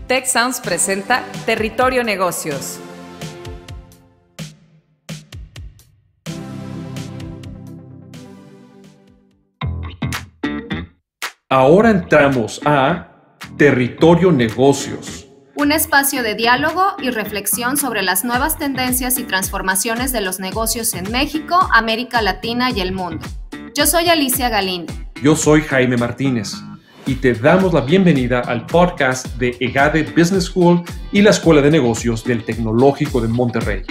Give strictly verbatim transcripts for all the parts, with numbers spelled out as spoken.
TechSounds presenta Territorio Negocios. Ahora entramos a Territorio Negocios. Un espacio de diálogo y reflexión sobre las nuevas tendencias y transformaciones de los negocios en México, América Latina y el mundo. Yo soy Alicia Galindo. Yo soy Jaime Martínez y te damos la bienvenida al podcast de EGADE Business School y la Escuela de Negocios del Tecnológico de Monterrey.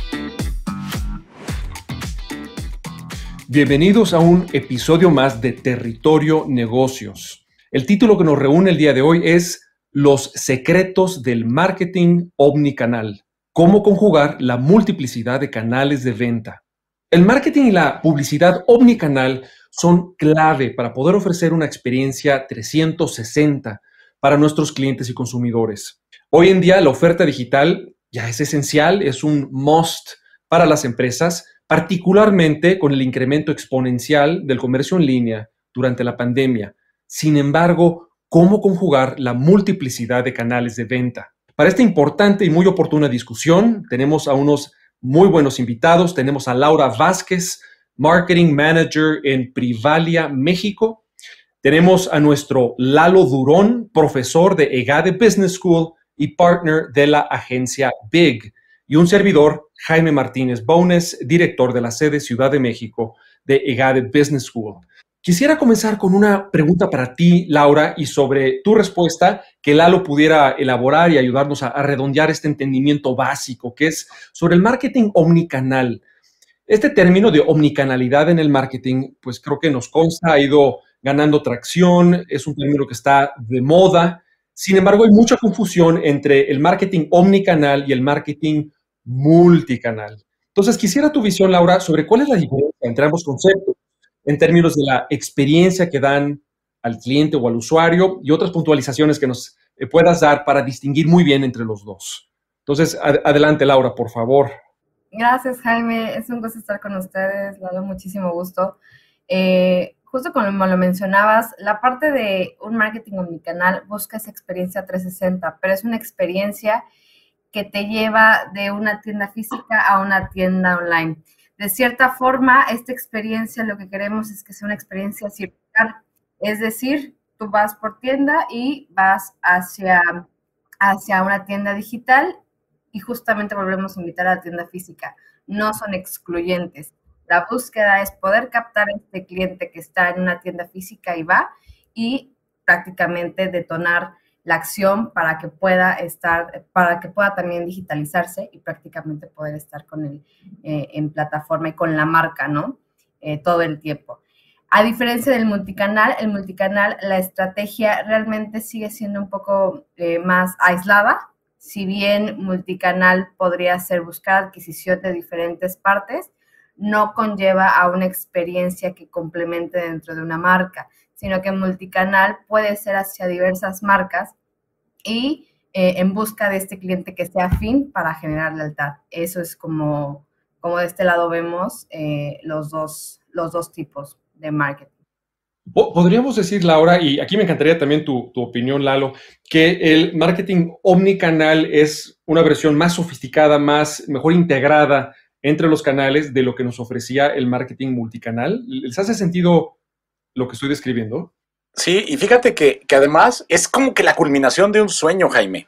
Bienvenidos a un episodio más de Territorio Negocios. El título que nos reúne el día de hoy es Los secretos del marketing omnicanal. Cómo conjugar la multiplicidad de canales de venta. El marketing y la publicidad omnicanal son clave para poder ofrecer una experiencia trescientos sesenta para nuestros clientes y consumidores. Hoy en día la oferta digital ya es esencial, es un must para las empresas, particularmente con el incremento exponencial del comercio en línea durante la pandemia. Sin embargo, ¿cómo conjugar la multiplicidad de canales de venta? Para esta importante y muy oportuna discusión, tenemos a unos muy buenos invitados. Tenemos a Laura Vázquez, Marketing Manager en Privalia, México. Tenemos a nuestro Lalo Durón, profesor de EGADE Business School y partner de la agencia Big. Y un servidor, Jaime Martínez Bones, director de la sede Ciudad de México de EGADE Business School. Quisiera comenzar con una pregunta para ti, Laura, y sobre tu respuesta, que Lalo pudiera elaborar y ayudarnos a, a redondear este entendimiento básico, que es sobre el marketing omnicanal. Este término de omnicanalidad en el marketing, pues creo que nos consta, ha ido ganando tracción, es un término que está de moda. Sin embargo, hay mucha confusión entre el marketing omnicanal y el marketing multicanal. Entonces, quisiera tu visión, Laura, sobre cuál es la diferencia entre ambos conceptos, en términos de la experiencia que dan al cliente o al usuario y otras puntualizaciones que nos eh, puedas dar para distinguir muy bien entre los dos. Entonces, ad- adelante, Laura, por favor. Gracias, Jaime. Es un gusto estar con ustedes. Lalo, muchísimo gusto. Eh, justo como lo mencionabas, la parte de un marketing omnicanal busca esa experiencia trescientos sesenta, pero es una experiencia que te lleva de una tienda física a una tienda online. De cierta forma, esta experiencia lo que queremos es que sea una experiencia circular, es decir, tú vas por tienda y vas hacia, hacia una tienda digital y justamente volvemos a invitar a la tienda física. No son excluyentes. La búsqueda es poder captar a este cliente que está en una tienda física y va y prácticamente detonar la acción para que pueda estar, para que pueda también digitalizarse y prácticamente poder estar con él eh, en plataforma y con la marca, ¿no? Eh, todo el tiempo. A diferencia del multicanal, el multicanal, la estrategia realmente sigue siendo un poco eh, más aislada. Si bien multicanal podría ser buscar adquisición de diferentes partes, no conlleva a una experiencia que complemente dentro de una marca, sino que multicanal puede ser hacia diversas marcas y eh, en busca de este cliente que sea afín para generar lealtad. Eso es como, como de este lado vemos eh, los, dos, los dos tipos de marketing. Podríamos decir, Laura, y aquí me encantaría también tu, tu opinión, Lalo, que el marketing omnicanal es una versión más sofisticada, más, mejor integrada entre los canales de lo que nos ofrecía el marketing multicanal. ¿Les hace sentido lo que estoy describiendo? Sí, y fíjate que, que además es como que la culminación de un sueño, Jaime.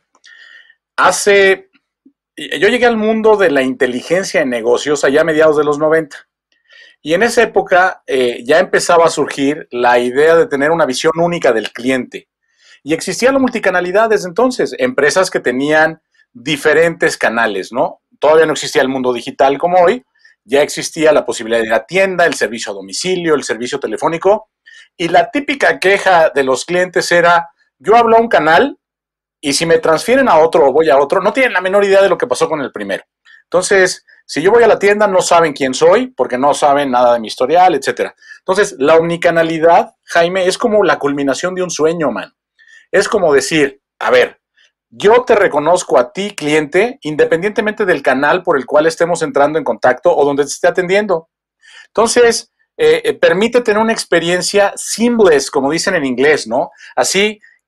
Hace, yo llegué al mundo de la inteligencia en negocios allá a mediados de los noventa. Y en esa época eh, ya empezaba a surgir la idea de tener una visión única del cliente. Y existía la multicanalidad desde entonces, empresas que tenían diferentes canales, ¿no? Todavía no existía el mundo digital como hoy, ya existía la posibilidad de la tienda, el servicio a domicilio, el servicio telefónico. Y la típica queja de los clientes era, yo hablo a un canal y si me transfieren a otro o voy a otro, no tienen la menor idea de lo que pasó con el primero. Entonces, si yo voy a la tienda, no saben quién soy, porque no saben nada de mi historial, etcétera. Entonces, la omnicanalidad, Jaime, es como la culminación de un sueño, man. Es como decir, a ver, yo te reconozco a ti, cliente, independientemente del canal por el cual estemos entrando en contacto o donde te esté atendiendo. Entonces, eh, eh, permite tener una experiencia seamless, como dicen en inglés, ¿no? Así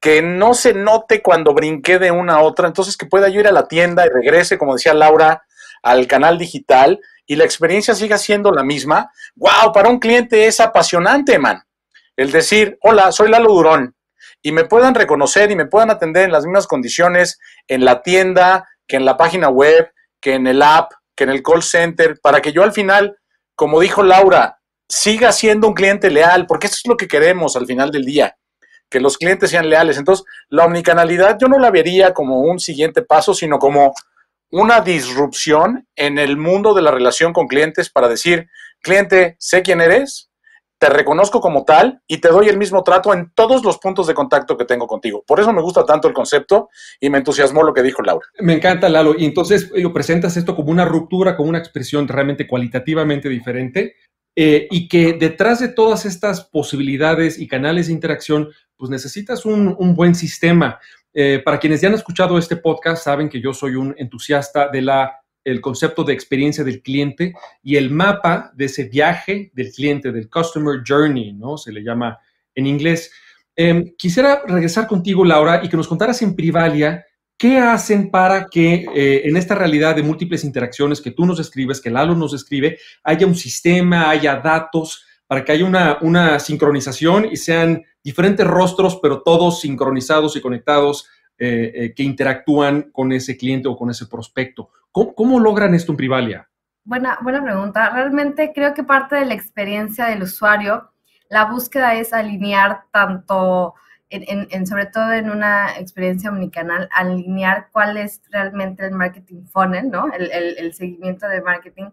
que no se note cuando brinqué de una a otra, entonces que pueda yo ir a la tienda y regrese, como decía Laura, al canal digital y la experiencia siga siendo la misma. ¡Wow! Para un cliente es apasionante, man. El decir, hola, soy Lalo Durón, y me puedan reconocer y me puedan atender en las mismas condiciones en la tienda, que en la página web, que en el app, que en el call center, para que yo al final, como dijo Laura, siga siendo un cliente leal, porque eso es lo que queremos al final del día, que los clientes sean leales. Entonces, la omnicanalidad yo no la vería como un siguiente paso, sino como una disrupción en el mundo de la relación con clientes para decir, cliente, sé quién eres, te reconozco como tal y te doy el mismo trato en todos los puntos de contacto que tengo contigo. Por eso me gusta tanto el concepto y me entusiasmó lo que dijo Laura. Me encanta, Lalo. Y entonces yo presentas esto como una ruptura, como una expresión realmente cualitativamente diferente eh, y que detrás de todas estas posibilidades y canales de interacción, pues necesitas un, un buen sistema. Eh, para quienes ya han escuchado este podcast, saben que yo soy un entusiasta de la el concepto de experiencia del cliente y el mapa de ese viaje del cliente, del customer journey, ¿no? Se le llama en inglés. Eh, quisiera regresar contigo, Laura, y que nos contaras en Privalia qué hacen para que eh, en esta realidad de múltiples interacciones que tú nos escribes, que Lalo nos escribe, haya un sistema, haya datos, para que haya una, una sincronización y sean diferentes rostros, pero todos sincronizados y conectados, eh, eh, que interactúan con ese cliente o con ese prospecto. ¿Cómo, cómo logran esto en Privalia? Buena, buena pregunta. Realmente creo que parte de la experiencia del usuario, la búsqueda es alinear tanto, en, en, en, sobre todo en una experiencia omnicanal, alinear cuál es realmente el marketing funnel, ¿no? El, el, el seguimiento de marketing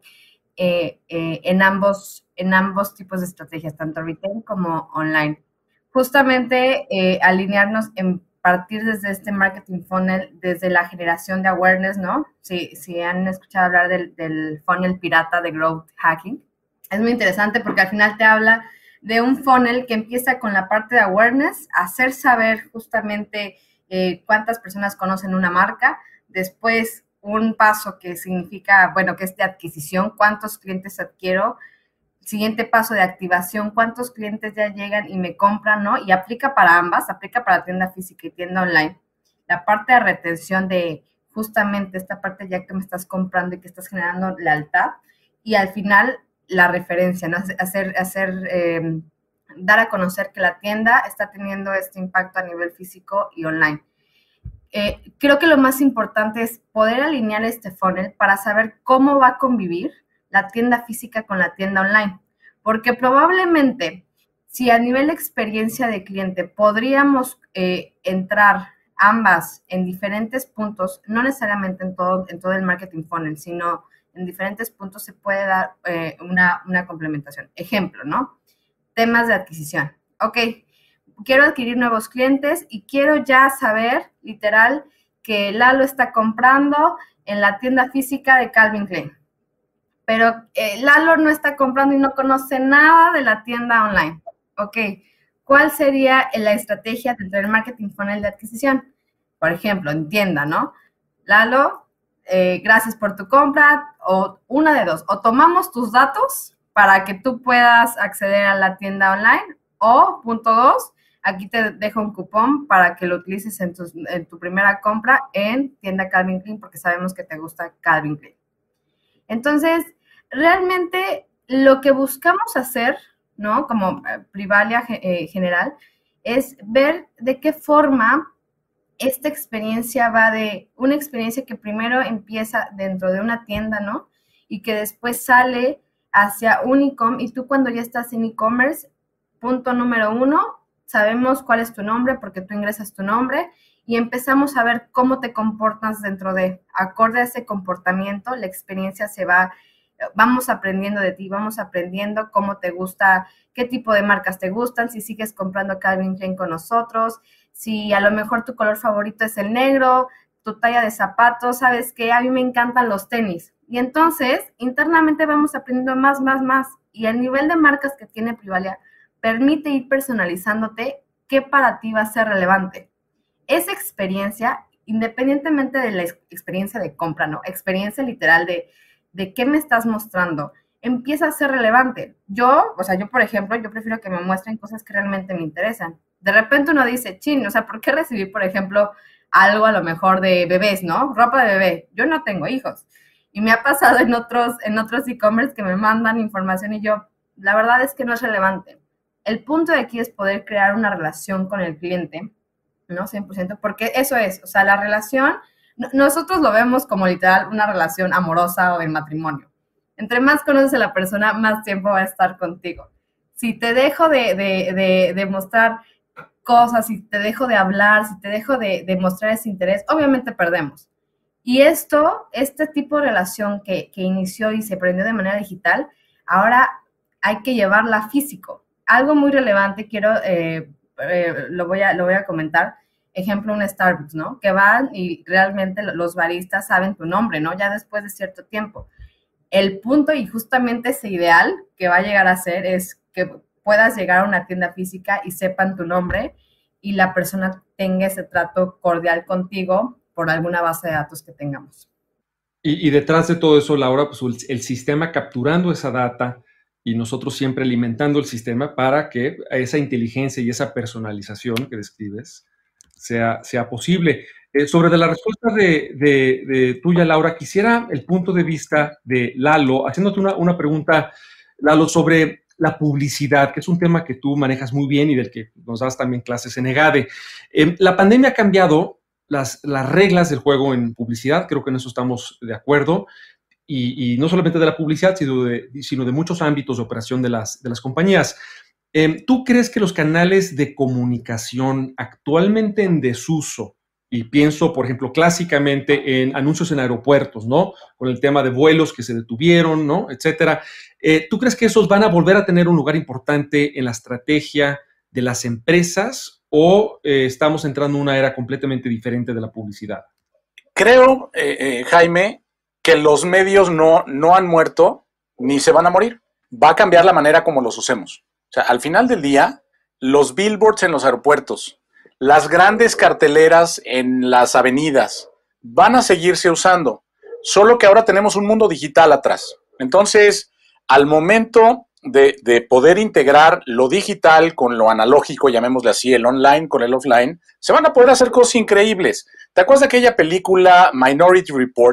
eh, eh, en, ambos, en ambos tipos de estrategias, tanto retail como online. Justamente eh, alinearnos en partir desde este marketing funnel, desde la generación de awareness, ¿no? Si, si han escuchado hablar del, del funnel pirata de growth hacking, es muy interesante porque al final te habla de un funnel que empieza con la parte de awareness, hacer saber justamente eh, cuántas personas conocen una marca, después un paso que significa, bueno, que es de adquisición, cuántos clientes adquiero, siguiente paso de activación, cuántos clientes ya llegan y me compran, ¿no? Y aplica para ambas, aplica para tienda física y tienda online. La parte de retención de justamente esta parte ya que me estás comprando y que estás generando lealtad. Y al final, la referencia, ¿no? Hacer, hacer eh, dar a conocer que la tienda está teniendo este impacto a nivel físico y online. Eh, creo que lo más importante es poder alinear este funnel para saber cómo va a convivir la tienda física con la tienda online, porque probablemente si a nivel de experiencia de cliente podríamos eh, entrar ambas en diferentes puntos, no necesariamente en todo, en todo el marketing funnel, sino en diferentes puntos se puede dar eh, una, una complementación. Ejemplo, ¿no? Temas de adquisición. Ok, quiero adquirir nuevos clientes y quiero ya saber, literal, que Lalo está comprando en la tienda física de Calvin Klein. Pero eh, Lalo no está comprando y no conoce nada de la tienda online. Ok, ¿cuál sería la estrategia dentro del marketing funnel de adquisición? Por ejemplo, en tienda, ¿no? Lalo, eh, gracias por tu compra, o una de dos, o tomamos tus datos para que tú puedas acceder a la tienda online, o, punto dos, aquí te dejo un cupón para que lo utilices en tu, en tu primera compra en tienda Calvin Klein, porque sabemos que te gusta Calvin Klein. Entonces, realmente lo que buscamos hacer, ¿no? Como eh, Privalia eh, general, es ver de qué forma esta experiencia va de una experiencia que primero empieza dentro de una tienda, ¿no? Y que después sale hacia un e-com, y tú cuando ya estás en e-commerce, punto número uno, sabemos cuál es tu nombre porque tú ingresas tu nombre y empezamos a ver cómo te comportas dentro de, acorde a ese comportamiento, la experiencia se va, vamos aprendiendo de ti, vamos aprendiendo cómo te gusta, qué tipo de marcas te gustan, si sigues comprando Calvin Klein con nosotros, si a lo mejor tu color favorito es el negro, tu talla de zapatos, sabes que a mí me encantan los tenis. Y entonces, internamente vamos aprendiendo más, más, más. Y el nivel de marcas que tiene Privalia permite ir personalizándote qué para ti va a ser relevante. Esa experiencia, independientemente de la experiencia de compra, ¿no? Experiencia literal de, de qué me estás mostrando, empieza a ser relevante. Yo, o sea, yo, por ejemplo, yo prefiero que me muestren cosas que realmente me interesan. De repente uno dice, chin, o sea, ¿por qué recibir, por ejemplo, algo a lo mejor de bebés, ¿no? Ropa de bebé. Yo no tengo hijos. Y me ha pasado en otros en otros e-commerce que me mandan información y yo, la verdad es que no es relevante. El punto de aquí es poder crear una relación con el cliente, ¿no? cien por ciento, porque eso es, o sea, la relación, nosotros lo vemos como literal una relación amorosa o de matrimonio. Entre más conoces a la persona, más tiempo va a estar contigo. Si te dejo de, de, de, de mostrar cosas, si te dejo de hablar, si te dejo de, de mostrar ese interés, obviamente perdemos. Y esto, este tipo de relación que, que inició y se aprendió de manera digital, ahora hay que llevarla físico. Algo muy relevante, quiero, eh, eh, lo, voy a, lo voy a comentar, ejemplo, un Starbucks, ¿no? Que van y realmente los baristas saben tu nombre, ¿no? Ya después de cierto tiempo. El punto y justamente ese ideal que va a llegar a ser es que puedas llegar a una tienda física y sepan tu nombre y la persona tenga ese trato cordial contigo por alguna base de datos que tengamos. Y, y detrás de todo eso, Laura, pues el, el sistema capturando esa data y nosotros siempre alimentando el sistema para que esa inteligencia y esa personalización que describes sea, sea posible. Eh, sobre de la respuesta de, de, de tuya, Laura, quisiera el punto de vista de Lalo, haciéndote una, una pregunta, Lalo, sobre la publicidad, que es un tema que tú manejas muy bien y del que nos das también clases en EGADE. Eh, la pandemia ha cambiado Las, las reglas del juego en publicidad, creo que en eso estamos de acuerdo, y, y no solamente de la publicidad, sino de, sino de muchos ámbitos de operación de las, de las compañías. Eh, ¿Tú crees que los canales de comunicación actualmente en desuso, y pienso, por ejemplo, clásicamente en anuncios en aeropuertos, ¿no? Con el tema de vuelos que se detuvieron, ¿no? Etcétera. Eh, ¿Tú crees que esos van a volver a tener un lugar importante en la estrategia de las empresas o eh, estamos entrando en una era completamente diferente de la publicidad? Creo, eh, eh, Jaime, que los medios no, no han muerto ni se van a morir. Va a cambiar la manera como los usemos. O sea, al final del día, los billboards en los aeropuertos, las grandes carteleras en las avenidas, van a seguirse usando. Solo que ahora tenemos un mundo digital atrás. Entonces, al momento De, de poder integrar lo digital con lo analógico, llamémosle así, el online con el offline, se van a poder hacer cosas increíbles. ¿Te acuerdas de aquella película Minority Report,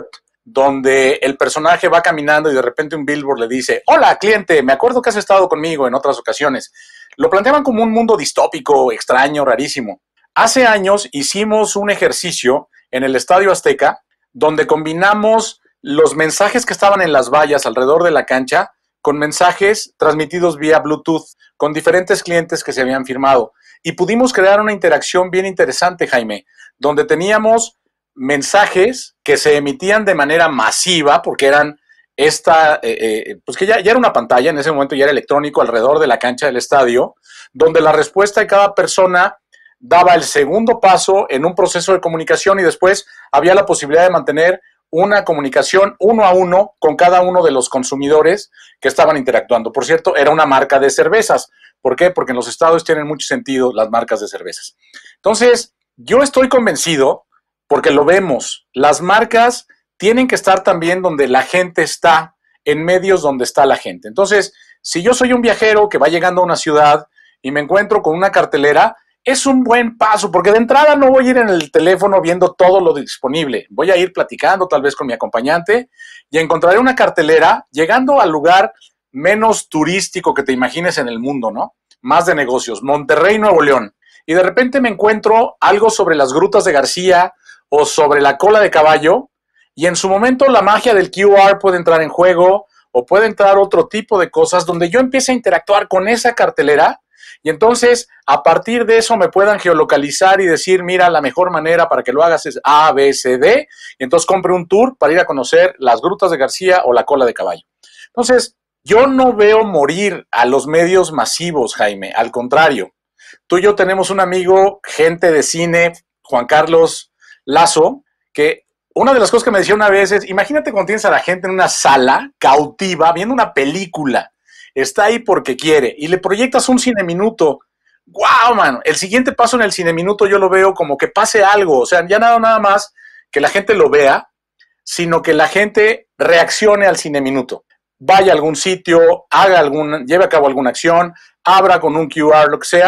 donde el personaje va caminando y de repente un billboard le dice, hola, cliente, me acuerdo que has estado conmigo en otras ocasiones? Lo planteaban como un mundo distópico, extraño, rarísimo. Hace años hicimos un ejercicio en el Estadio Azteca, donde combinamos los mensajes que estaban en las vallas alrededor de la cancha con mensajes transmitidos vía Bluetooth con diferentes clientes que se habían firmado. Y pudimos crear una interacción bien interesante, Jaime, donde teníamos mensajes que se emitían de manera masiva, porque eran esta, eh, eh, pues que ya, ya era una pantalla, en ese momento ya era electrónico alrededor de la cancha del estadio, donde la respuesta de cada persona daba el segundo paso en un proceso de comunicación y después había la posibilidad de mantener una comunicación uno a uno con cada uno de los consumidores que estaban interactuando. Por cierto, era una marca de cervezas. ¿Por qué? Porque en los estados tienen mucho sentido las marcas de cervezas. Entonces, yo estoy convencido, porque lo vemos, las marcas tienen que estar también donde la gente está, en medios donde está la gente. Entonces, si yo soy un viajero que va llegando a una ciudad y me encuentro con una cartelera, es un buen paso, porque de entrada no voy a ir en el teléfono viendo todo lo disponible. Voy a ir platicando tal vez con mi acompañante y encontraré una cartelera llegando al lugar menos turístico que te imagines en el mundo, ¿no? Más de negocios, Monterrey, Nuevo León. Y de repente me encuentro algo sobre las grutas de García o sobre la cola de caballo y en su momento la magia del Q R puede entrar en juego o puede entrar otro tipo de cosas donde yo empiece a interactuar con esa cartelera. Y entonces, a partir de eso me puedan geolocalizar y decir, mira, la mejor manera para que lo hagas es A, B, C, D. Y entonces compre un tour para ir a conocer las grutas de García o la cola de caballo. Entonces, yo no veo morir a los medios masivos, Jaime. Al contrario, tú y yo tenemos un amigo, gente de cine, Juan Carlos Lazo, que una de las cosas que me decía una vez es, imagínate cuando tienes a la gente en una sala cautiva viendo una película. Está ahí porque quiere y le proyectas un cine minuto. ¡Wow, mano! El siguiente paso en el cine minuto yo lo veo como que pase algo. O sea, ya nada, nada más que la gente lo vea, sino que la gente reaccione al cine minuto. Vaya a algún sitio, haga algún, lleve a cabo alguna acción, abra con un Q R, lo que sea,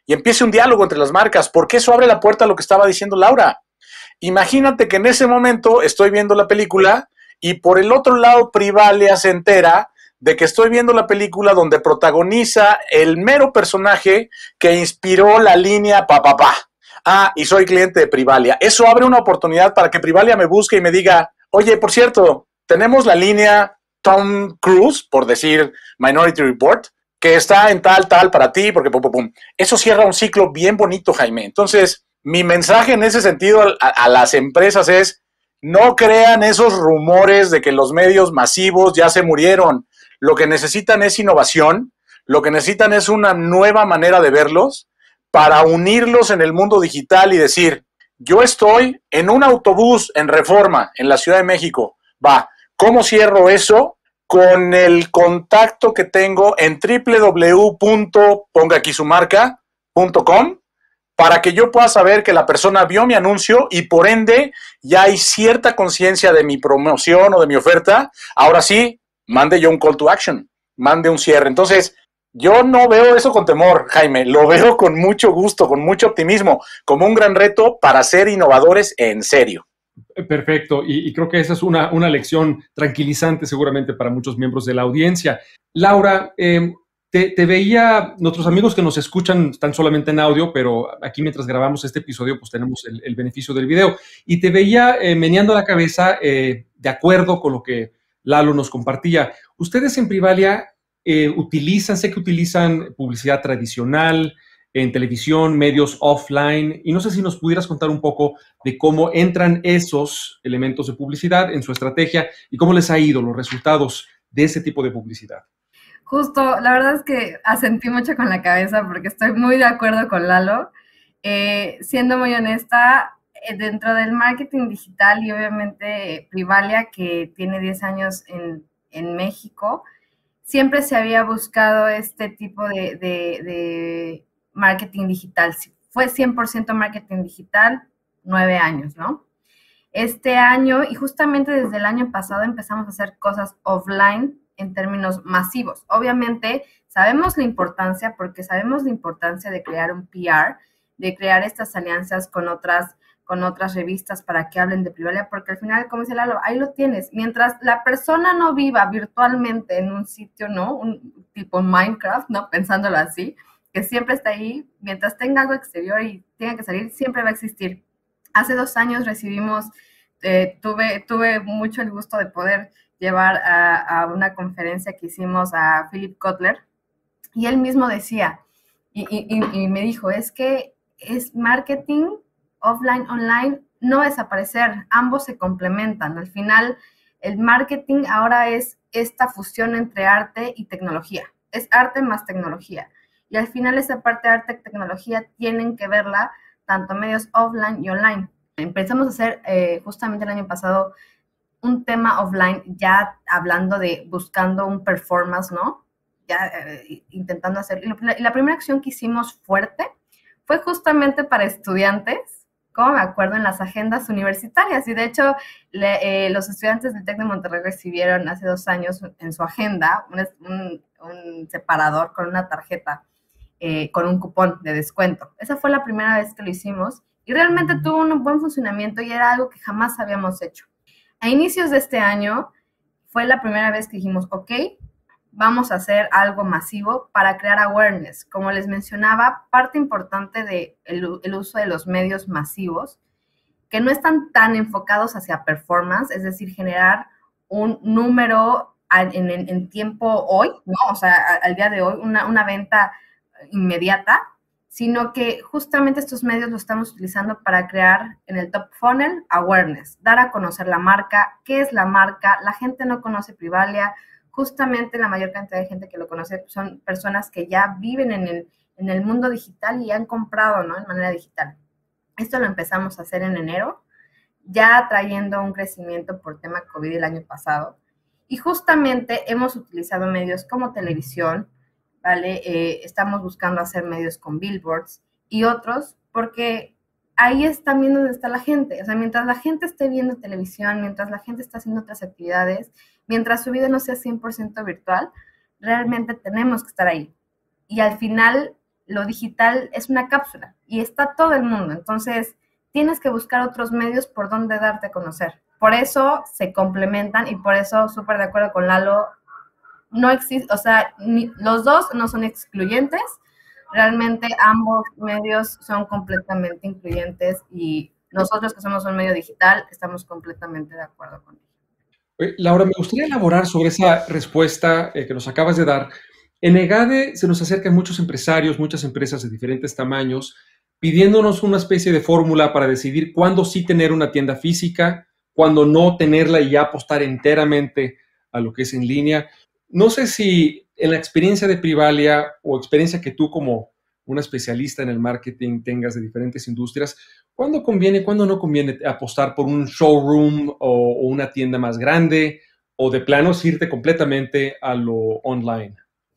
y empiece un diálogo entre las marcas, porque eso abre la puerta a lo que estaba diciendo Laura. Imagínate que en ese momento estoy viendo la película y por el otro lado Privalia se entera de que estoy viendo la película donde protagoniza el mero personaje que inspiró la línea pa, pa, pa. Ah, y soy cliente de Privalia. Eso abre una oportunidad para que Privalia me busque y me diga, oye, por cierto, tenemos la línea Tom Cruise, por decir Minority Report, que está en tal, tal para ti, porque pum, pum, pum. Eso cierra un ciclo bien bonito, Jaime. Entonces, mi mensaje en ese sentido a, a las empresas es, no crean esos rumores de que los medios masivos ya se murieron. Lo que necesitan es innovación, lo que necesitan es una nueva manera de verlos para unirlos en el mundo digital y decir, yo estoy en un autobús en Reforma, en la Ciudad de México. Va, ¿cómo cierro eso? Con el contacto que tengo en doble u doble u doble u punto ponga aquí su marca punto com para que yo pueda saber que la persona vio mi anuncio y por ende ya hay cierta conciencia de mi promoción o de mi oferta. Ahora sí, mande yo un call to action, mande un cierre. Entonces, yo no veo eso con temor, Jaime, lo veo con mucho gusto, con mucho optimismo, como un gran reto para ser innovadores en serio. Perfecto, y, y creo que esa es una, una lección tranquilizante seguramente para muchos miembros de la audiencia. Laura, eh, te, te veía, nuestros amigos que nos escuchan están solamente en audio, pero aquí mientras grabamos este episodio pues tenemos el, el beneficio del video, y te veía eh, meneando la cabeza eh, de acuerdo con lo que Lalo nos compartía. Ustedes en Privalia eh, utilizan, sé que utilizan publicidad tradicional, en televisión, medios offline, y no sé si nos pudieras contar un poco de cómo entran esos elementos de publicidad en su estrategia y cómo les ha ido los resultados de ese tipo de publicidad. Justo, la verdad es que asentí mucho con la cabeza porque estoy muy de acuerdo con Lalo. Eh, siendo muy honesta, eh, dentro del marketing digital y obviamente Privalia, que tiene diez años en, en México, siempre se había buscado este tipo de, de, de marketing digital. Fue cien por ciento marketing digital, nueve años, ¿no? Este año, y justamente desde el año pasado empezamos a hacer cosas offline en términos masivos. Obviamente sabemos la importancia, porque sabemos la importancia de crear un P R, de crear estas alianzas con otras, con otras revistas para que hablen de Privalia, porque al final, como dice Lalo, ahí lo tienes. Mientras la persona no viva virtualmente en un sitio, ¿no? Un tipo Minecraft, ¿no? Pensándolo así, que siempre está ahí, mientras tenga algo exterior y tenga que salir, siempre va a existir. Hace dos años recibimos, eh, tuve, tuve mucho el gusto de poder llevar a, a una conferencia que hicimos a Philip Kotler, y él mismo decía, y, y, y me dijo, es que es marketing offline, online, no desaparecer, ambos se complementan. Al final, el marketing ahora es esta fusión entre arte y tecnología, es arte más tecnología. Y al final esa parte de arte y tecnología tienen que verla tanto medios offline y online. Empezamos a hacer eh, justamente el año pasado un tema offline, ya hablando de buscando un performance, ¿no? Ya eh, intentando hacer. Y la, la primera acción que hicimos fuerte fue justamente para estudiantes, como me acuerdo, en las agendas universitarias. Y de hecho, le, eh, los estudiantes del TEC de Monterrey recibieron hace dos años en su agenda un, un, un separador con una tarjeta. Eh, con un cupón de descuento. Esa fue la primera vez que lo hicimos y realmente tuvo un buen funcionamiento y era algo que jamás habíamos hecho. A inicios de este año fue la primera vez que dijimos, ok, vamos a hacer algo masivo para crear awareness. Como les mencionaba, parte importante del de el uso de los medios masivos, que no están tan enfocados hacia performance, es decir, generar un número en, en, en tiempo hoy, ¿no? O sea, al día de hoy, una, una venta inmediata, sino que justamente estos medios los estamos utilizando para crear en el top funnel awareness, dar a conocer la marca, qué es la marca. La gente no conoce Privalia, justamente la mayor cantidad de gente que lo conoce son personas que ya viven en el, en el mundo digital y han comprado, ¿no? En manera digital. Esto lo empezamos a hacer en enero, ya trayendo un crecimiento por tema COVID el año pasado, y justamente hemos utilizado medios como televisión, ¿vale? Eh, estamos buscando hacer medios con billboards y otros, porque ahí es también donde está la gente. O sea, mientras la gente esté viendo televisión, mientras la gente está haciendo otras actividades, mientras su vida no sea cien por ciento virtual, realmente tenemos que estar ahí. Y al final, lo digital es una cápsula y está todo el mundo. Entonces, tienes que buscar otros medios por donde darte a conocer. Por eso se complementan y por eso, súper de acuerdo con Lalo, no existe, o sea, ni, los dos no son excluyentes. Realmente ambos medios son completamente incluyentes y nosotros que somos un medio digital estamos completamente de acuerdo con ello. Laura, me gustaría elaborar sobre esa respuesta eh, que nos acabas de dar. En EGADE se nos acercan muchos empresarios, muchas empresas de diferentes tamaños, pidiéndonos una especie de fórmula para decidir cuándo sí tener una tienda física, cuándo no tenerla y ya apostar enteramente a lo que es en línea. No sé si en la experiencia de Privalia o experiencia que tú como una especialista en el marketing tengas de diferentes industrias, ¿cuándo conviene, cuándo no conviene apostar por un showroom o, o una tienda más grande o de plano irte completamente a lo online?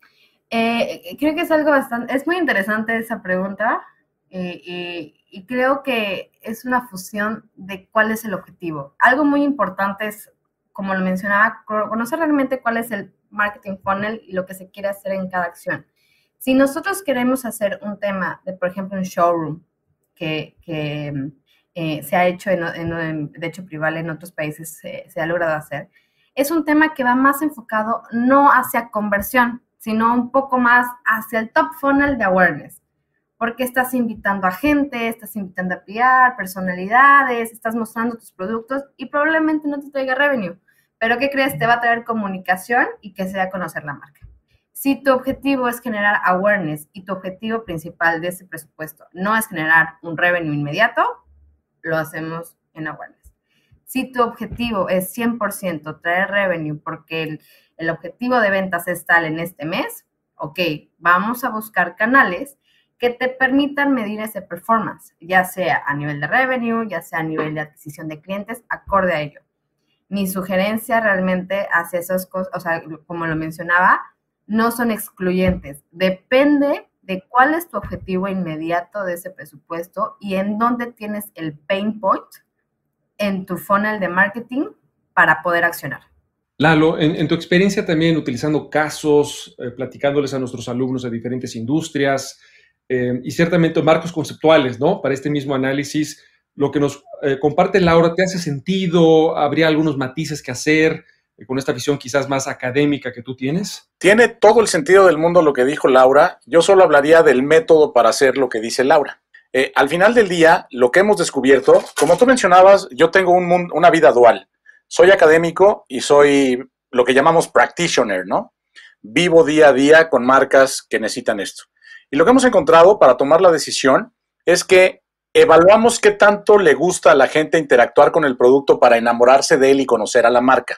Eh, creo que es algo bastante, es muy interesante esa pregunta eh, eh, y creo que es una fusión de cuál es el objetivo. Algo muy importante es, como lo mencionaba, conocer realmente cuál es el marketing funnel y lo que se quiere hacer en cada acción. Si nosotros queremos hacer un tema de, por ejemplo, un showroom que, que eh, se ha hecho, en, en, de hecho, Privalia en otros países se, se ha logrado hacer, es un tema que va más enfocado no hacia conversión, sino un poco más hacia el top funnel de awareness, porque estás invitando a gente, estás invitando a P R, personalidades, estás mostrando tus productos y probablemente no te traiga revenue. Pero ¿qué crees? Te va a traer comunicación y que se dé a conocer la marca. Si tu objetivo es generar awareness y tu objetivo principal de ese presupuesto no es generar un revenue inmediato, lo hacemos en awareness. Si tu objetivo es cien por ciento traer revenue porque el, el objetivo de ventas es tal en este mes, ok, vamos a buscar canales que te permitan medir ese performance, ya sea a nivel de revenue, ya sea a nivel de adquisición de clientes, acorde a ello. Mi sugerencia realmente hacia esas cosas, o sea, como lo mencionaba, no son excluyentes. Depende de cuál es tu objetivo inmediato de ese presupuesto y en dónde tienes el pain point en tu funnel de marketing para poder accionar. Lalo, en, en tu experiencia también utilizando casos, eh, platicándoles a nuestros alumnos de diferentes industrias eh, y ciertamente marcos conceptuales, ¿no? Para este mismo análisis, lo que nos eh, comparte Laura, ¿te hace sentido? ¿Habría algunos matices que hacer eh, con esta visión quizás más académica que tú tienes? Tiene todo el sentido del mundo lo que dijo Laura. Yo solo hablaría del método para hacer lo que dice Laura. Eh, al final del día, lo que hemos descubierto, como tú mencionabas, yo tengo un mundo, una vida dual. Soy académico y soy lo que llamamos practitioner, ¿no? Vivo día a día con marcas que necesitan esto. Y lo que hemos encontrado para tomar la decisión es que evaluamos qué tanto le gusta a la gente interactuar con el producto para enamorarse de él y conocer a la marca.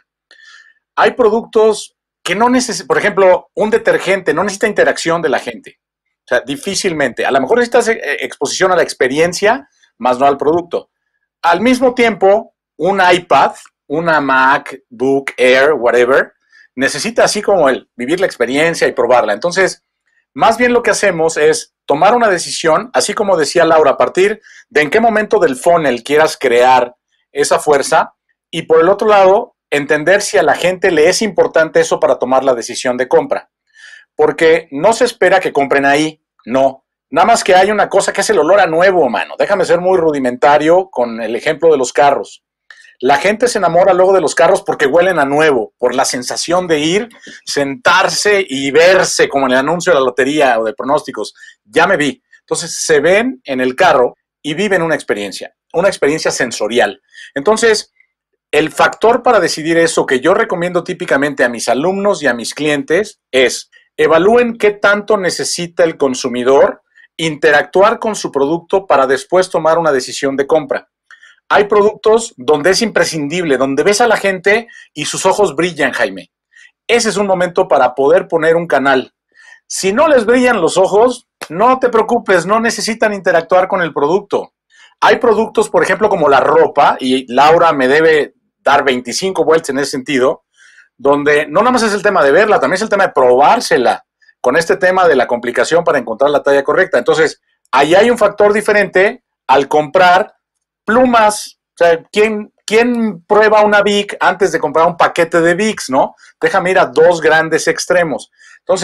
Hay productos que no necesitan, por ejemplo, un detergente no necesita interacción de la gente. O sea, difícilmente. A lo mejor necesitas exposición a la experiencia, más no al producto. Al mismo tiempo, un iPad, una MacBook Air, whatever, necesita así como él, vivir la experiencia y probarla. Entonces, más bien lo que hacemos es tomar una decisión, así como decía Laura, a partir de en qué momento del funnel quieras crear esa fuerza y por el otro lado, entender si a la gente le es importante eso para tomar la decisión de compra. Porque no se espera que compren ahí, no. Nada más que hay una cosa que es el olor a nuevo, mano. Déjame ser muy rudimentario con el ejemplo de los carros. La gente se enamora luego de los carros porque huelen a nuevo, por la sensación de ir, sentarse y verse, como en el anuncio de la lotería o de pronósticos. Ya me vi. Entonces se ven en el carro y viven una experiencia, una experiencia sensorial. Entonces, el factor para decidir eso que yo recomiendo típicamente a mis alumnos y a mis clientes es evalúen qué tanto necesita el consumidor interactuar con su producto para después tomar una decisión de compra. Hay productos donde es imprescindible, donde ves a la gente y sus ojos brillan, Jaime. Ese es un momento para poder poner un canal. Si no les brillan los ojos, no te preocupes, no necesitan interactuar con el producto. Hay productos, por ejemplo, como la ropa, y Laura me debe dar veinticinco vueltas en ese sentido, donde no nada más es el tema de verla, también es el tema de probársela, con este tema de la complicación para encontrar la talla correcta. Entonces, ahí hay un factor diferente al comprar plumas. O sea, ¿quién, quién prueba una Bic antes de comprar un paquete de Bics, no? Déjame ir a dos grandes extremos. Entonces,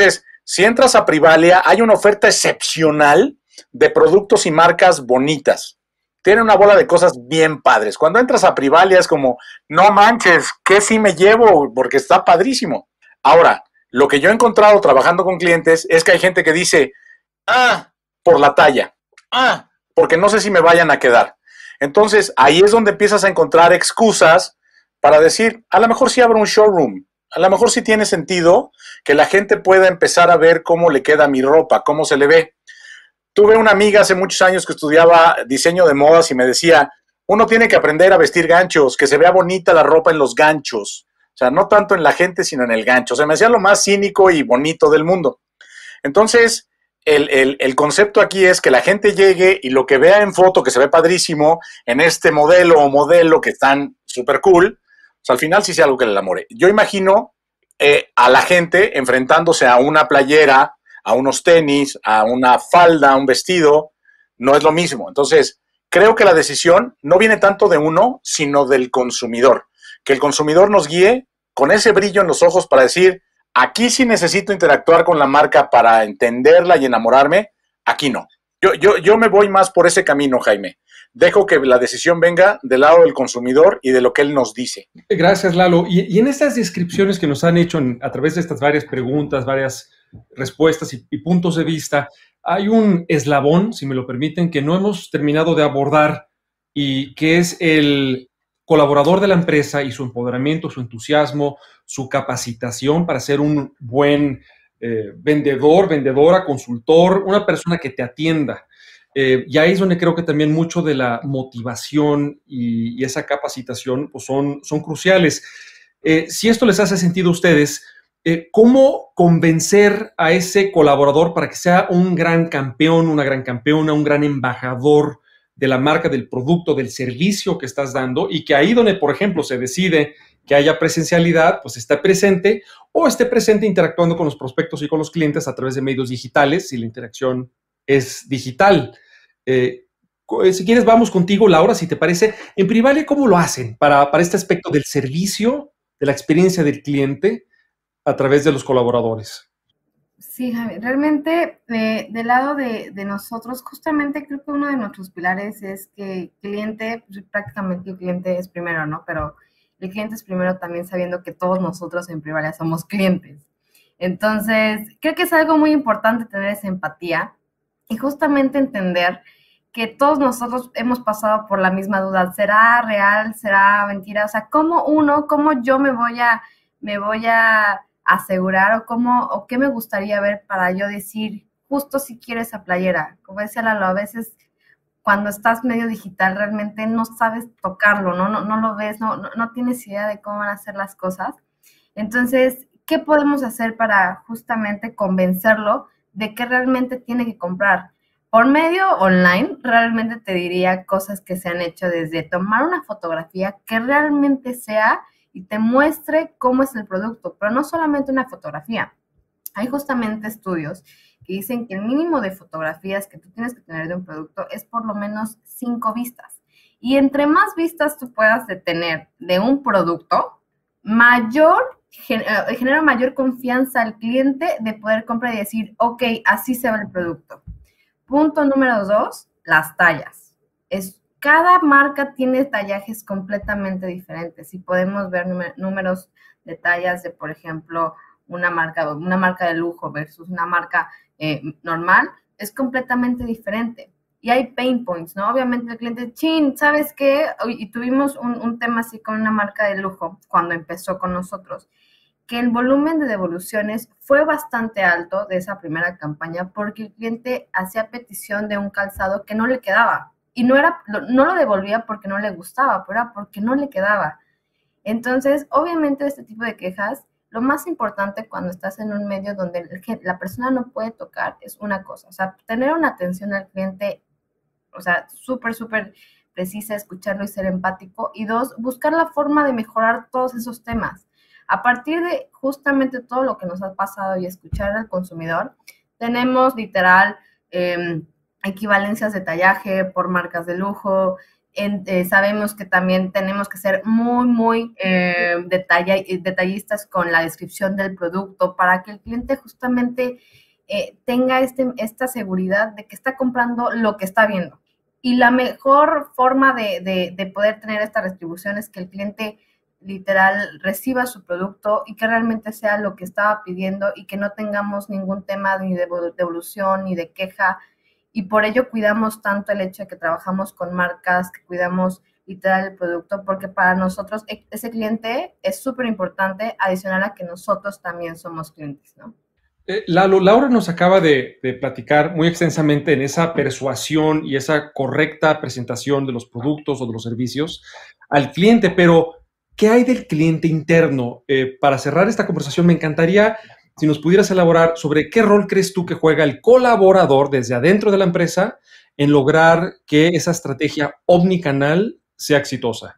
Si entras a Privalia, hay una oferta excepcional de productos y marcas bonitas. Tiene una bola de cosas bien padres. Cuando entras a Privalia es como, no manches, ¿qué sí me llevo? Porque está padrísimo. Ahora, lo que yo he encontrado trabajando con clientes es que hay gente que dice, ah, por la talla, ah, porque no sé si me vayan a quedar. Entonces, ahí es donde empiezas a encontrar excusas para decir, a lo mejor sí abro un showroom, a lo mejor sí tiene sentido que la gente pueda empezar a ver cómo le queda mi ropa, cómo se le ve. Tuve una amiga hace muchos años que estudiaba diseño de modas y me decía, uno tiene que aprender a vestir ganchos, que se vea bonita la ropa en los ganchos. O sea, no tanto en la gente, sino en el gancho. O sea, me hacía lo más cínico y bonito del mundo. Entonces, el, el, el concepto aquí es que la gente llegue y lo que vea en foto, que se ve padrísimo, en este modelo o modelo que están súper cool, o sea, al final sí sea algo que le enamore. Yo imagino eh, a la gente enfrentándose a una playera, a unos tenis, a una falda, a un vestido, no es lo mismo. Entonces, creo que la decisión no viene tanto de uno, sino del consumidor. Que el consumidor nos guíe con ese brillo en los ojos para decir, aquí sí necesito interactuar con la marca para entenderla y enamorarme, aquí no. Yo, yo, yo me voy más por ese camino, Jaime. Dejo que la decisión venga del lado del consumidor y de lo que él nos dice. Gracias, Lalo. Y, y en estas descripciones que nos han hecho en, a través de estas varias preguntas, varias respuestas y, y puntos de vista, hay un eslabón, si me lo permiten, que no hemos terminado de abordar y que es el colaborador de la empresa y su empoderamiento, su entusiasmo, su capacitación para ser un buen eh, vendedor, vendedora, consultor, una persona que te atienda. Eh, y ahí es donde creo que también mucho de la motivación y, y esa capacitación pues son, son cruciales. Eh, si esto les hace sentido a ustedes, eh, ¿cómo convencer a ese colaborador para que sea un gran campeón, una gran campeona, un gran embajador de la marca, del producto, del servicio que estás dando y que ahí donde, por ejemplo, se decide que haya presencialidad, pues esté presente o esté presente interactuando con los prospectos y con los clientes a través de medios digitales si la interacción es digital? Eh, si quieres, vamos contigo, Laura, si te parece. En Privalia, ¿cómo lo hacen para, para este aspecto del servicio, de la experiencia del cliente a través de los colaboradores? Sí, Javi, realmente eh, del lado de, de nosotros, justamente creo que uno de nuestros pilares es que cliente, pues, prácticamente el cliente es primero, ¿no? Pero el cliente es primero también sabiendo que todos nosotros en Privalia somos clientes. Entonces, creo que es algo muy importante tener esa empatía y justamente entender que todos nosotros hemos pasado por la misma duda. ¿Será real? ¿Será mentira? O sea, ¿cómo uno, cómo yo me voy a, me voy a asegurar o cómo, o qué me gustaría ver para yo decir, justo si quiero esa playera? Como decía Lalo, a veces cuando estás medio digital realmente no sabes tocarlo, no, no, no lo ves, no, no, no tienes idea de cómo van a ser las cosas. Entonces, ¿qué podemos hacer para justamente convencerlo de que realmente tiene que comprar? Por medio online, realmente te diría cosas que se han hecho desde tomar una fotografía que realmente sea y te muestre cómo es el producto, pero no solamente una fotografía. Hay justamente estudios que dicen que el mínimo de fotografías que tú tienes que tener de un producto es por lo menos cinco vistas. Y entre más vistas tú puedas de tener de un producto, mayor, genera mayor confianza al cliente de poder comprar y decir, ok, así se ve el producto. Punto número dos, las tallas. Es, cada marca tiene tallajes completamente diferentes y podemos ver números de tallas de, por ejemplo, una marca, una marca de lujo versus una marca eh, normal, es completamente diferente. Y hay pain points, ¿no? Obviamente el cliente, chin, ¿sabes qué? Y tuvimos un, un tema así con una marca de lujo cuando empezó con nosotros, que el volumen de devoluciones fue bastante alto de esa primera campaña porque el cliente hacía petición de un calzado que no le quedaba. Y no, era, no lo devolvía porque no le gustaba, pero era porque no le quedaba. Entonces, obviamente, este tipo de quejas, lo más importante cuando estás en un medio donde la persona no puede tocar es una cosa. O sea, tener una atención al cliente, o sea, súper, súper precisa, escucharlo y ser empático. Y dos, buscar la forma de mejorar todos esos temas. A partir de justamente todo lo que nos ha pasado y escuchar al consumidor, tenemos literal eh, equivalencias de tallaje por marcas de lujo. En, eh, sabemos que también tenemos que ser muy, muy eh, detalla, detallistas con la descripción del producto para que el cliente justamente eh, tenga este, esta seguridad de que está comprando lo que está viendo. Y la mejor forma de, de, de poder tener esta retribución es que el cliente literal reciba su producto y que realmente sea lo que estaba pidiendo y que no tengamos ningún tema ni de devolución ni de queja. Y por ello cuidamos tanto el hecho de que trabajamos con marcas, que cuidamos literal el producto, porque para nosotros ese cliente es súper importante, adicional a que nosotros también somos clientes, ¿no? Eh, Lalo, Laura nos acaba de, de platicar muy extensamente en esa persuasión y esa correcta presentación de los productos o de los servicios al cliente, pero ¿qué hay del cliente interno? Eh, para cerrar esta conversación, me encantaría si nos pudieras elaborar sobre qué rol crees tú que juega el colaborador desde adentro de la empresa en lograr que esa estrategia omnicanal sea exitosa.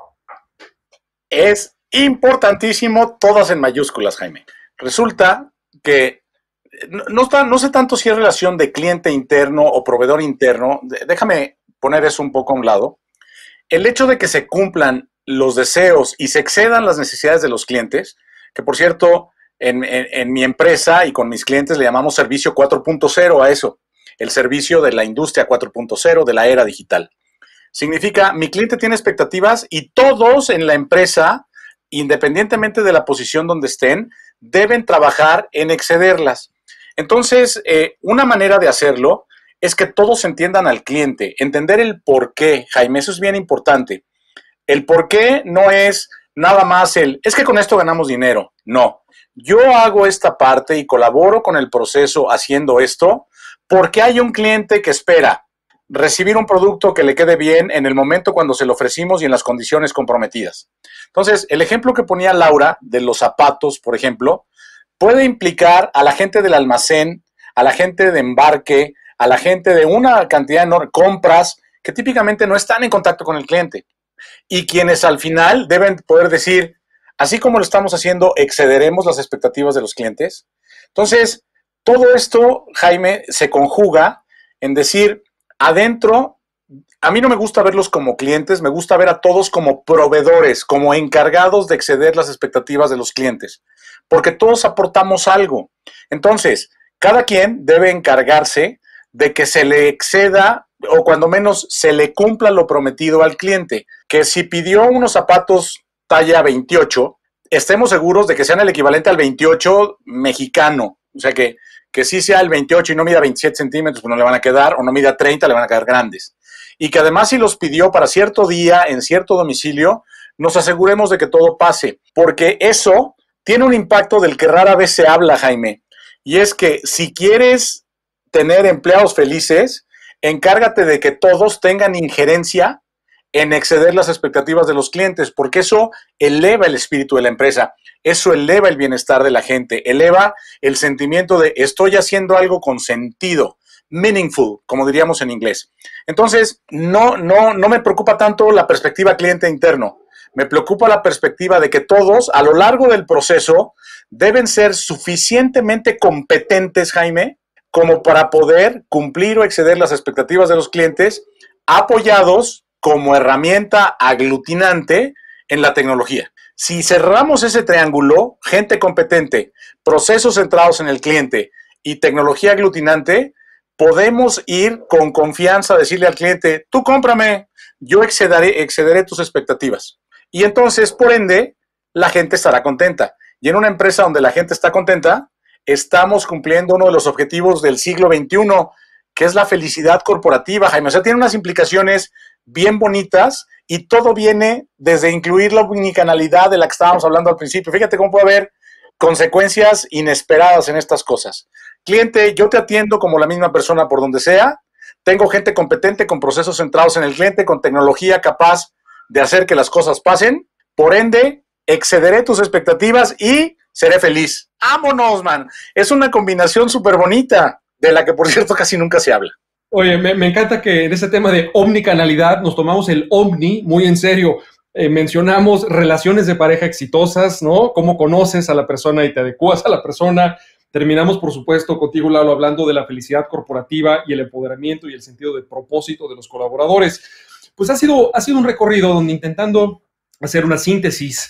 Es importantísimo, todas en mayúsculas, Jaime. Resulta que no, no, está, no sé tanto si es relación de cliente interno o proveedor interno. Déjame poner eso un poco a un lado. El hecho de que se cumplan los deseos y se excedan las necesidades de los clientes, que por cierto, en, en, en mi empresa y con mis clientes le llamamos servicio cuatro punto cero a eso, el servicio de la industria cuatro punto cero de la era digital. Significa, mi cliente tiene expectativas y todos en la empresa, independientemente de la posición donde estén, deben trabajar en excederlas. Entonces, eh, una manera de hacerlo es que todos entiendan al cliente, entender el por qué, Jaime, eso es bien importante. El por qué no es nada más el, es que con esto ganamos dinero. No, yo hago esta parte y colaboro con el proceso haciendo esto porque hay un cliente que espera recibir un producto que le quede bien en el momento cuando se lo ofrecimos y en las condiciones comprometidas. Entonces, el ejemplo que ponía Laura de los zapatos, por ejemplo, puede implicar a la gente del almacén, a la gente de embarque, a la gente de una cantidad enorme de compras que típicamente no están en contacto con el cliente y quienes al final deben poder decir, así como lo estamos haciendo, excederemos las expectativas de los clientes. Entonces, todo esto, Jaime, se conjuga en decir, adentro, a mí no me gusta verlos como clientes, me gusta ver a todos como proveedores, como encargados de exceder las expectativas de los clientes, porque todos aportamos algo. Entonces, cada quien debe encargarse de que se le exceda o cuando menos se le cumpla lo prometido al cliente, que si pidió unos zapatos talla veintiocho, estemos seguros de que sean el equivalente al veintiocho mexicano, o sea que, que sí sea el veintiocho y no mida veintisiete centímetros, pues no le van a quedar, o no mida treinta, le van a quedar grandes. Y que además si los pidió para cierto día, en cierto domicilio, nos aseguremos de que todo pase, porque eso tiene un impacto del que rara vez se habla, Jaime, y es que si quieres tener empleados felices, encárgate de que todos tengan injerencia en exceder las expectativas de los clientes, porque eso eleva el espíritu de la empresa, eso eleva el bienestar de la gente, eleva el sentimiento de estoy haciendo algo con sentido, meaningful, como diríamos en inglés. Entonces, no, no, no me preocupa tanto la perspectiva cliente interno, me preocupa la perspectiva de que todos a lo largo del proceso deben ser suficientemente competentes, Jaime, como para poder cumplir o exceder las expectativas de los clientes, apoyados como herramienta aglutinante en la tecnología. Si cerramos ese triángulo, gente competente, procesos centrados en el cliente y tecnología aglutinante, podemos ir con confianza a decirle al cliente, tú cómprame, yo excederé, excederé tus expectativas. Y entonces, por ende, la gente estará contenta. Y en una empresa donde la gente está contenta, estamos cumpliendo uno de los objetivos del siglo veintiuno, que es la felicidad corporativa, Jaime. O sea, tiene unas implicaciones bien bonitas y todo viene desde incluir la omnicanalidad de la que estábamos hablando al principio. Fíjate cómo puede haber consecuencias inesperadas en estas cosas. Cliente, yo te atiendo como la misma persona por donde sea. Tengo gente competente con procesos centrados en el cliente, con tecnología capaz de hacer que las cosas pasen. Por ende, excederé tus expectativas y seré feliz. ¡Vámonos, man! Es una combinación súper bonita, de la que, por cierto, casi nunca se habla. Oye, me, me encanta que en ese tema de omnicanalidad nos tomamos el omni muy en serio. Eh, mencionamos relaciones de pareja exitosas, ¿no? Cómo conoces a la persona y te adecuas a la persona. Terminamos, por supuesto, contigo, Lalo, hablando de la felicidad corporativa y el empoderamiento y el sentido de propósito de los colaboradores. Pues ha sido, ha sido un recorrido donde intentando hacer una síntesis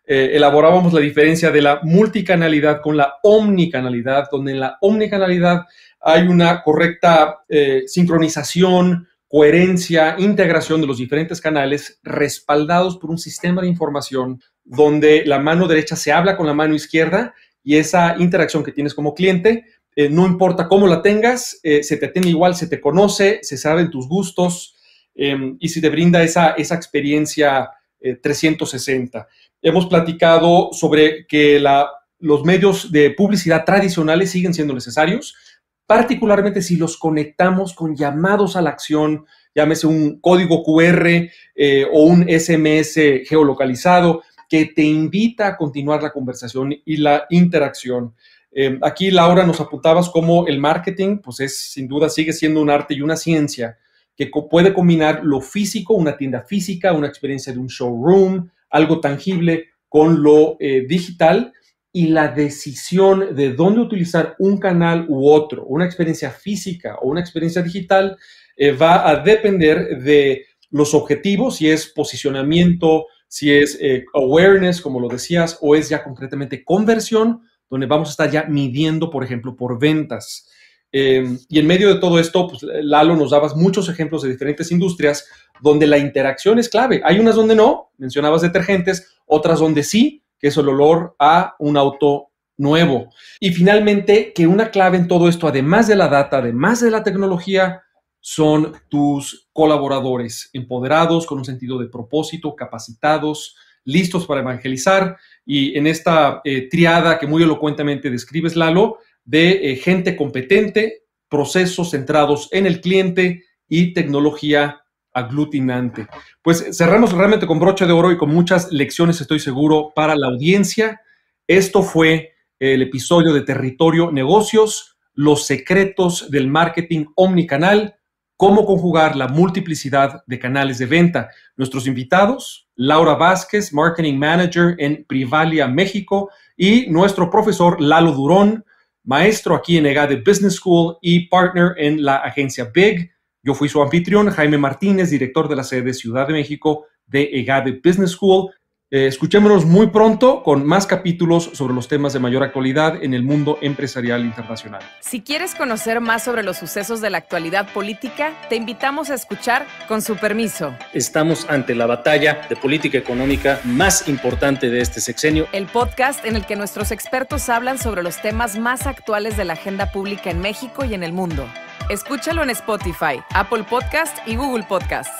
eh, elaborábamos la diferencia de la multicanalidad con la omnicanalidad, donde en la omnicanalidad hay una correcta eh, sincronización, coherencia, integración de los diferentes canales respaldados por un sistema de información donde la mano derecha se habla con la mano izquierda y esa interacción que tienes como cliente, eh, no importa cómo la tengas, eh, se te atiende igual, se te conoce, se saben tus gustos eh, y se te brinda esa, esa experiencia eh, trescientos sesenta. Hemos platicado sobre que la, los medios de publicidad tradicionales siguen siendo necesarios, particularmente si los conectamos con llamados a la acción, llámese un código cu erre eh, o un ese eme ese geolocalizado que te invita a continuar la conversación y la interacción. Eh, aquí, Laura, nos apuntabas cómo el marketing, pues es, sin duda, sigue siendo un arte y una ciencia que co- puede combinar lo físico, una tienda física, una experiencia de un showroom, algo tangible, con lo eh, digital, y la decisión de dónde utilizar un canal u otro, una experiencia física o una experiencia digital, eh, va a depender de los objetivos, si es posicionamiento, si es eh, awareness, como lo decías, o es ya concretamente conversión, donde vamos a estar ya midiendo, por ejemplo, por ventas. Eh, y en medio de todo esto, pues, Lalo, nos dabas muchos ejemplos de diferentes industrias donde la interacción es clave. Hay unas donde no, mencionabas detergentes, otras donde sí, que es el olor a un auto nuevo. Y finalmente, que una clave en todo esto, además de la data, además de la tecnología, son tus colaboradores, empoderados, con un sentido de propósito, capacitados, listos para evangelizar. Y en esta eh, triada que muy elocuentemente describes, Lalo, de eh, gente competente, procesos centrados en el cliente y tecnología aglutinante. Pues cerramos realmente con broche de oro y con muchas lecciones, estoy seguro, para la audiencia. Esto fue el episodio de Territorio Negocios, los secretos del marketing omnicanal, cómo conjugar la multiplicidad de canales de venta. Nuestros invitados, Laura Vázquez, Marketing Manager en Privalia, México, y nuestro profesor Lalo Durón, maestro aquí en EGADE Business School y partner en la agencia Big. Yo fui su anfitrión, Jaime Martínez, director de la sede Ciudad de México de EGADE Business School. Eh, escuchémonos muy pronto con más capítulos sobre los temas de mayor actualidad en el mundo empresarial internacional. Si quieres conocer más sobre los sucesos de la actualidad política, te invitamos a escuchar Con su permiso. Estamos ante la batalla de política económica más importante de este sexenio. El podcast en el que nuestros expertos hablan sobre los temas más actuales de la agenda pública en México y en el mundo. Escúchalo en Spotify, Apple Podcast y Google Podcast.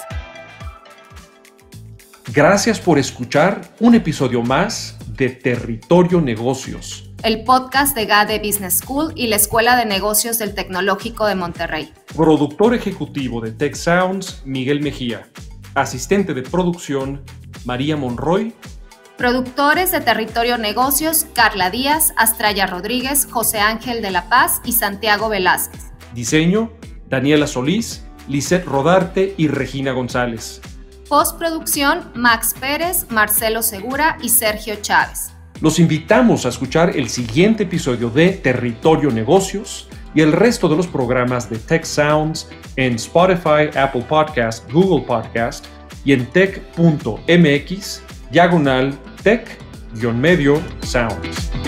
Gracias por escuchar un episodio más de Territorio Negocios, El podcast de EGADE Business School y la Escuela de Negocios del Tecnológico de Monterrey. Productor ejecutivo de Tech Sounds, Miguel Mejía. Asistente de producción, María Monroy. Productores de Territorio Negocios, Carla Díaz, Astraya Rodríguez, José Ángel de la Paz y Santiago Velázquez. Diseño, Daniela Solís, Lisette Rodarte y Regina González. Postproducción, Max Pérez, Marcelo Segura y Sergio Chávez. Los invitamos a escuchar el siguiente episodio de Territorio Negocios y el resto de los programas de Tech Sounds en Spotify, Apple Podcast, Google Podcast y en tech punto m x diagonal tech-medio sounds.